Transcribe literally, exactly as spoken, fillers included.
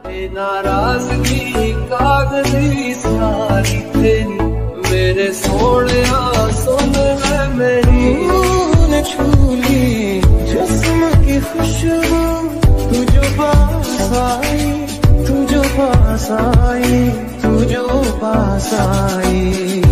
नाराजगी कागजी सारी तेरी मेरे सोने सुन है मेरी। तूने छूली जिस्म की खुशबू तू जो पास आई, तू जो पास आई, तू जो पास आई।